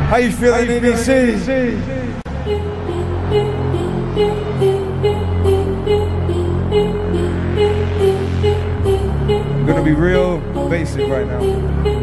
How you feeling, EDC? Gonna be real basic right now.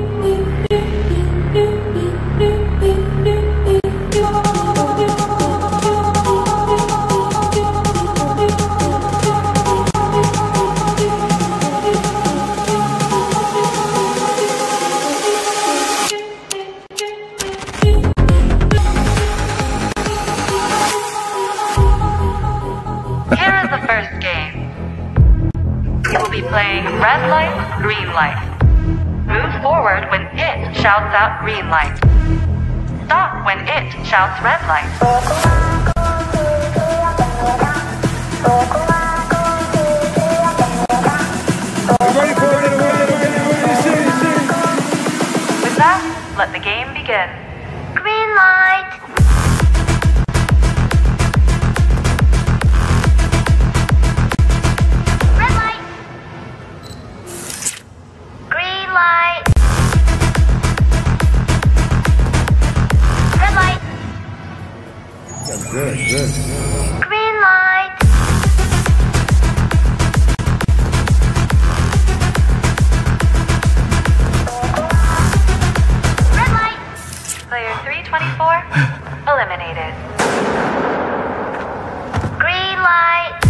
Playing red light, green light. Move forward when it shouts out green light. Stop when it shouts red light. With that, let the game begin. Green light. Good. Green light. Red light. Player 324 eliminated. Green light.